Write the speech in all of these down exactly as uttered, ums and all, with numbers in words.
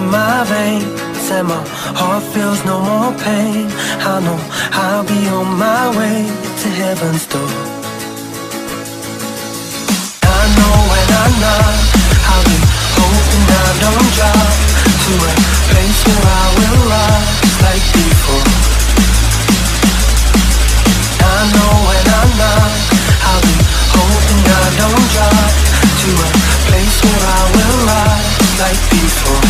in my veins, and my heart feels no more pain. I know I'll be on my way to heaven's door. I know when I knock, I'll be hoping I don't drop to a place where I will rise like before. I know when I knock, I'll be hoping I don't drop to a place where I will rise like before.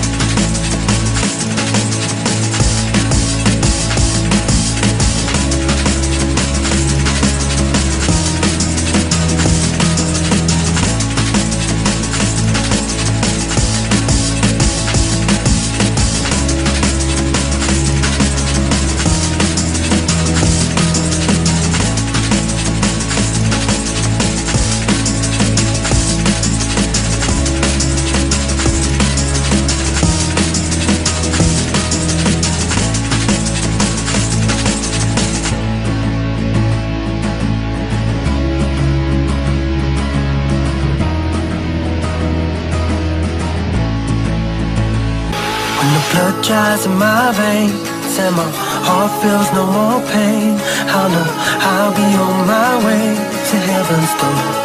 When the blood dries in my veins and my heart feels no more pain, I know I'll be on my way to heaven's door.